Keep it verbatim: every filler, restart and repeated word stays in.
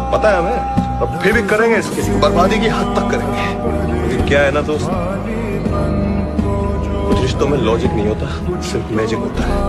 पता है हमें, अब फिर भी करेंगे इसकी बर्बादी की हद तक करेंगे। लेकिन क्या है ना दोस्त, कुछ रिश्तों में लॉजिक नहीं होता, सिर्फ मैजिक होता है।